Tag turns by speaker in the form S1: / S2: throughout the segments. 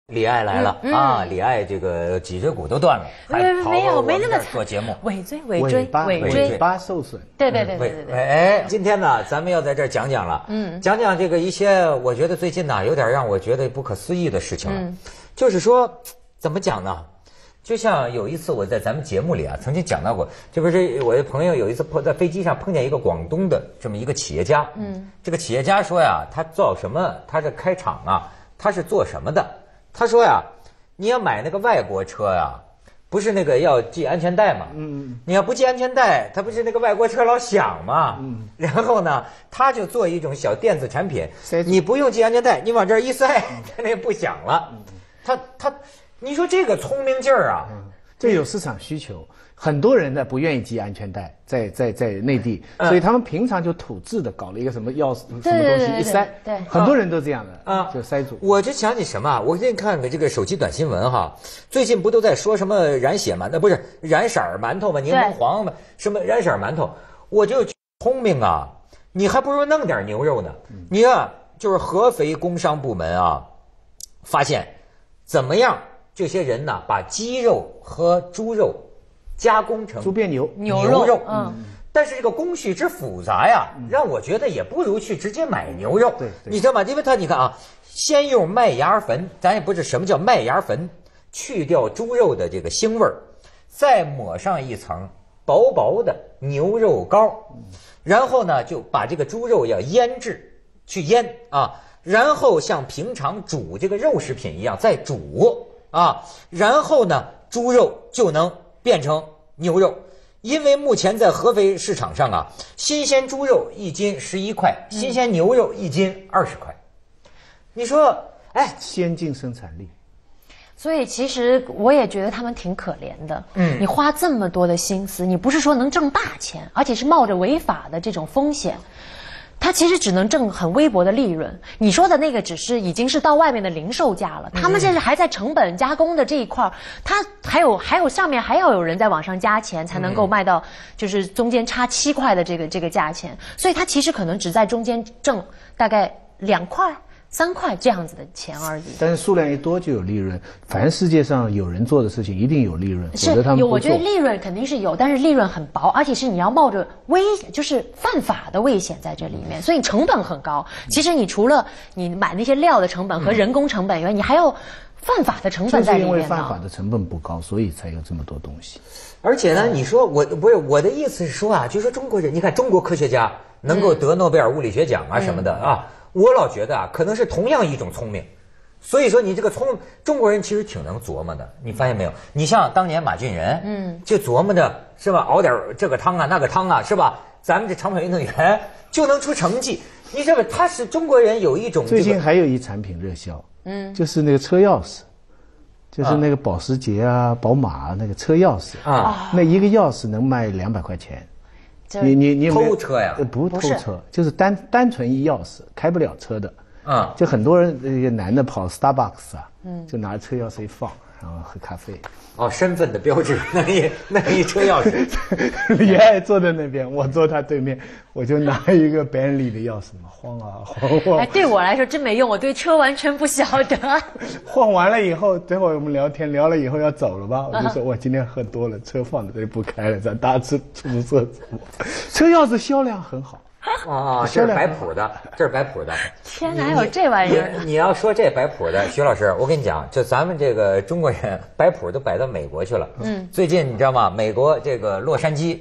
S1: 李艾来了啊！李艾这个脊椎骨都断了，还跑到我们这儿做节目，
S2: 尾椎
S3: 尾巴受损。
S2: 对。
S1: 哎，今天呢，咱们要在这儿讲讲了，讲讲这个一些我觉得最近呢有点让我觉得不可思议的事情了，就是说怎么讲呢？就像有一次我在咱们节目里啊曾经讲到过，这不是我的朋友有一次在飞机上碰见一个广东的这么一个企业家，这个企业家说呀，他做什么？他这开厂啊，他是做什么的？他说呀，你要买那个外国车呀，不是那个要系安全带吗？你要不系安全带，它不是那个外国车老响吗？然后呢，他就做一种小电子产品，你不用系安全带，你往这儿一塞，它那不响了。你说这个聪明劲儿啊，
S3: 这有市场需求。很多人呢不愿意系安全带，在内地，所以他们平常就土制的搞了一个什么钥匙什么东西一塞，
S2: 对，
S3: 很多人都这样的啊，就塞住。
S1: 我就想起什么，我给你看看这个手机短新闻哈，最近不都在说什么染血馒头，不是染色馒头吗？柠檬黄吗？什么染色馒头？我就聪明啊，你还不如弄点牛肉呢。你看，就是合肥工商部门啊，发现怎么样？这些人呢，把鸡肉和猪肉加工成
S3: 猪变牛
S1: 肉，但是这个工序之复杂呀，让我觉得也不如去直接买牛肉。
S3: 对，
S1: 你知道吗？因为你看啊，先用麦芽粉，咱也不知什么叫麦芽粉，去掉猪肉的这个腥味儿，再抹上一层薄薄的牛肉膏，然后呢就把这个猪肉要腌制，去腌啊，然后像平常煮这个肉食品一样再煮啊，然后呢猪肉就能变成牛肉。因为目前在合肥市场上啊，新鲜猪肉1斤11块，新鲜牛肉1斤20块。你说，哎，
S3: 先进生产力。
S2: 所以其实我也觉得他们挺可怜的。你花这么多的心思，你不是说能挣大钱，而且是冒着违法的这种风险。他其实只能挣很微薄的利润，你说的那个只是已经是到外面的零售价了，他们现在还在成本加工的这一块，他还有上面还要有人在往上加钱才能够卖到就是中间差7块的这个价钱，所以他其实可能只在中间挣大概2块3块这样子的钱而已。
S3: 但是数量一多就有利润，凡世界上有人做的事情一定有利润，否则他们不做。
S2: 我觉得利润肯定是有，但是利润很薄，而且是你要冒着就是犯法的危险在这里面，所以成本很高。其实你除了你买那些料的成本和人工成本以外，你还有犯法的成本在里面呢。
S3: 就是因为犯法的成本不高，所以才有这么多东西。
S1: 而且呢，你说我的意思是说啊，就说中国人，你看中国科学家能够得诺贝尔物理学奖啊什么的啊。我老觉得啊，可能是同样一种聪明，所以说你这个中国人其实挺能琢磨的，你发现没有？你像当年马俊仁，就琢磨着是吧，熬点这个汤啊那个汤啊是吧？咱们这长跑运动员就能出成绩，你知道吧？他是中国人有一种、
S3: 最近还有一产品热销，就是那个车钥匙，就是那个保时捷啊、宝马啊那个车钥匙啊，那一个钥匙能卖200块钱。你
S1: 偷车呀？
S3: 不偷车，就是单纯一钥匙开不了车的。就很多人那个男的跑 Starbucks 啊，就拿车钥匙一放，然后喝咖啡。
S1: 身份的标志，那一车钥匙。
S3: 李艾坐在那边，我坐他对面，我就拿一个 Bentley 的钥匙嘛，晃啊晃。
S2: 哎，对我来说真没用，我对车完全不晓得。
S3: 晃完了以后，等会儿我们聊天聊了以后要走了吧，我就说我今天喝多了，车放在这里不开了，咱搭出租车走。车钥匙销量很好。
S1: 这是摆谱的，
S2: 天哪，还有这玩意儿！
S1: 你要说这摆谱的，徐老师，我跟你讲，就咱们这个中国人摆谱都摆到美国去了。最近你知道吗？美国这个洛杉矶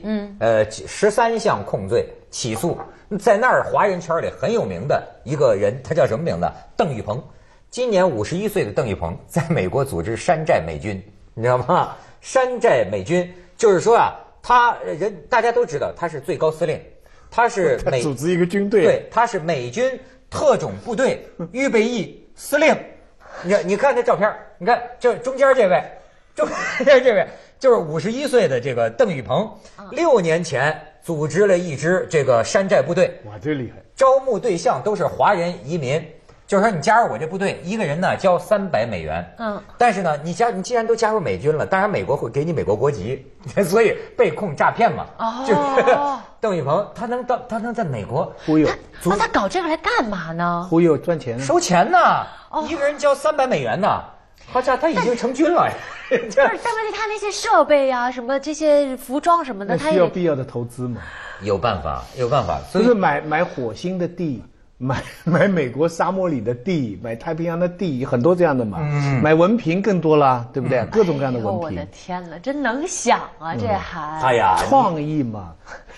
S1: ，13项控罪起诉，在那儿华人圈里很有名的一个人，他叫什么名字？邓玉鹏。今年51岁的邓玉鹏，在美国组织山寨美军，你知道吗？山寨美军就是说啊，大家都知道他是最高司令。他是
S3: 组织一个军队，
S1: 对，他是美军特种部队预备役司令。你看这照片，你看这中间这位就是51岁的这个邓玉鹏，6年前组织了一支这个山寨部队。
S3: 哇，这厉害！
S1: 招募对象都是华人移民。就是说你加入我这部队，一个人呢交300美元。但是呢，你既然都加入美军了，当然美国会给你美国国籍，所以被控诈骗嘛。就是邓玉鹏，他能在美国
S3: 忽悠，
S2: 他搞这个来干嘛呢？
S3: 忽悠赚钱，
S1: 收钱呢。一个人交300美元呢。 好家伙，他已经成军了。
S2: 但问题他那些设备啊，什么这些服装什么的，他
S3: 需要必要的投资嘛？
S1: 有办法，有办法。
S3: 所以买火星的地。买美国沙漠里的地，买太平洋的地，很多这样的嘛。买文凭更多啦，对不对？各种各样的文凭。
S2: 我的天哪，真能想啊，这还。
S1: 哎呀，
S3: 创意嘛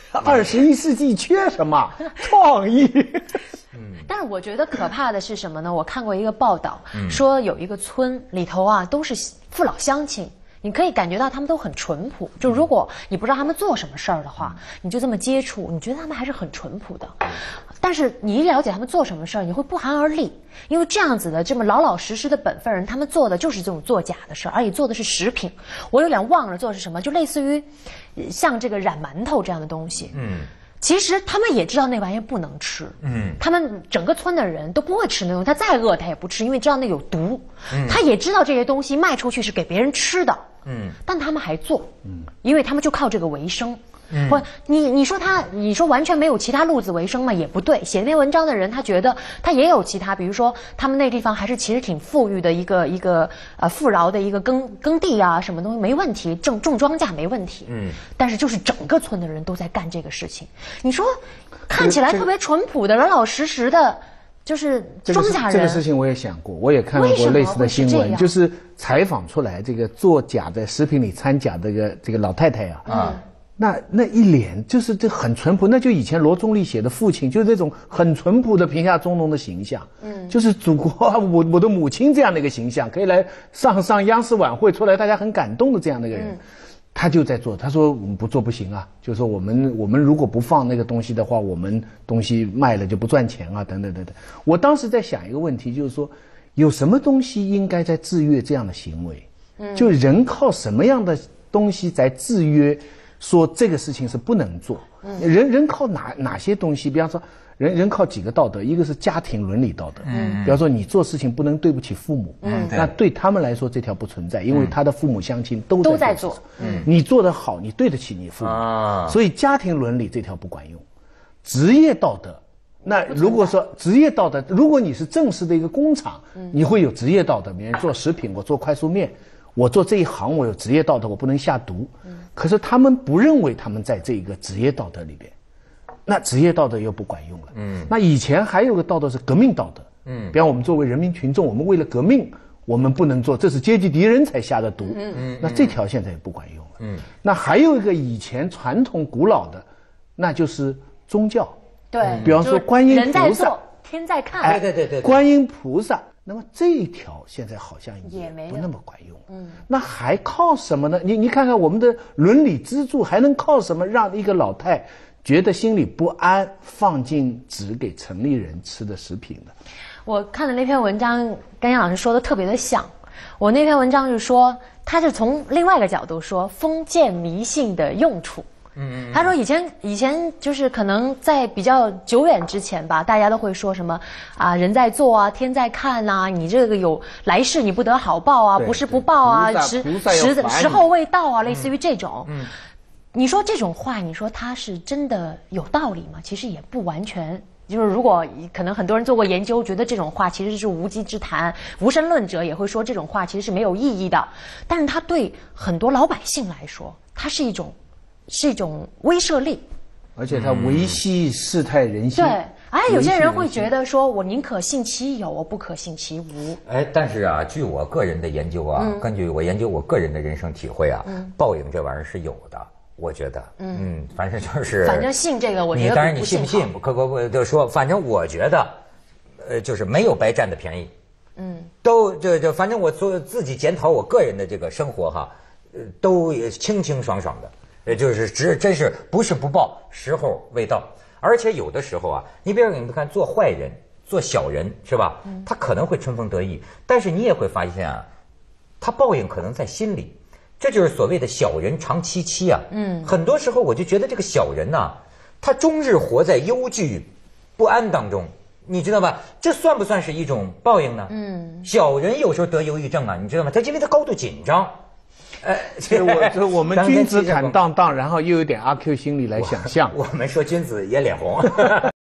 S3: ，21世纪缺什么？创意。
S2: 但是我觉得可怕的是什么呢？我看过一个报道，说有一个村里头啊，都是父老乡亲。你可以感觉到他们都很淳朴，就如果你不知道他们做什么事儿的话，你就这么接触，你觉得他们还是很淳朴的。但是你一了解他们做什么事儿，你会不寒而栗，因为这样子的这么老老实实的本分人，他们做的就是这种作假的事儿，而且做的是食品。我有点忘了做的是什么，就类似于像这个染馒头这样的东西。其实他们也知道那玩意不能吃，他们整个村的人都不会吃那东西，他再饿他也不吃，因为知道那有毒。他也知道这些东西卖出去是给别人吃的，但他们还做，因为他们就靠这个为生。或你说完全没有其他路子为生嘛，也不对。写那篇文章的人，他觉得他也有其他，比如说他们那地方还是其实挺富裕的一个富饶的一个耕地啊，什么东西没问题，种庄稼没问题。但是就是整个村的人都在干这个事情。你说看起来特别淳朴的、老老实实的，就是庄稼人。
S3: 这个事情我也想过，我也看到过类似的新闻，就是采访出来这个做假的食品里掺假的这个老太太啊。那一脸就是这很淳朴，那就以前罗中立写的父亲，就是那种很淳朴的贫下中农的形象，就是祖国我的母亲这样的一个形象，可以来上央视晚会出来，大家很感动的这样的一个人，他就在做，他说我们不做不行啊，就是说我们如果不放那个东西的话，我们东西卖了就不赚钱啊，等等等等。我当时在想一个问题，就是说有什么东西应该在制约这样的行为？就人靠什么样的东西在制约？说这个事情是不能做，人靠哪些东西？比方说，人靠几个道德，一个是家庭伦理道德，比方说你做事情不能对不起父母，那对他们来说这条不存在，因为他的父母乡亲都在做，你做得好，你对得起你父母，所以家庭伦理这条不管用。职业道德，那如果说职业道德，如果你是正式的一个工厂，你会有职业道德，比如做食品，我做快速面。我做这一行，我有职业道德，我不能下毒。可是他们不认为他们在这个职业道德里边，那职业道德又不管用了。那以前还有个道德是革命道德。比方我们作为人民群众，我们为了革命，我们不能做，这是阶级敌人才下的毒。那这条现在也不管用了。那还有一个以前传统古老的，那就是宗教。
S2: 对，
S3: 比方说观音菩萨，
S2: 人在做，天在看。
S1: 对，
S3: 观音菩萨。那么这一条现在好像也不那么管用，那还靠什么呢？你看看我们的伦理支柱还能靠什么让一个老太觉得心里不安，放进只给城里人吃的食品呢？
S2: 我看的那篇文章跟杨老师说的特别的像，我那篇文章是说，他是从另外一个角度说封建迷信的用处。他说以前就是可能在比较久远之前吧，大家都会说什么啊，人在做啊，天在看呐，你这个有来世你不得好报啊，不是不报啊，时候未到啊，类似于这种。你说这种话，你说它是真的有道理吗？其实也不完全。就是如果可能很多人做过研究，觉得这种话其实是无稽之谈，无神论者也会说这种话其实是没有意义的。但是它对很多老百姓来说，它是一种威慑力，
S3: 而且它维系世态人心。
S2: 对，有些人会觉得说，我宁可信其有，我不可信其无。
S1: 但是啊，据我个人的研究啊，根据我研究我个人的人生体会啊，报应这玩意儿是有的，我觉得，反正就是，
S2: 反正信这个，我觉得
S1: 你当然你信不信，可就说，反正我觉得，就是没有白占的便宜，都反正我自己检讨我个人的这个生活哈，都清清爽爽的。就是真是不是不报，时候未到。而且有的时候啊，你比如你看做坏人、做小人是吧？他可能会春风得意，但是你也会发现啊，他报应可能在心里。这就是所谓的小人长戚戚啊。很多时候我就觉得这个小人呐，他终日活在忧惧、不安当中，你知道吧？这算不算是一种报应呢？小人有时候得忧郁症啊，你知道吗？他因为他高度紧张。
S3: 就是我们君子坦荡荡，然后又有点阿 Q 心理来想象。
S1: 我们说君子也脸红。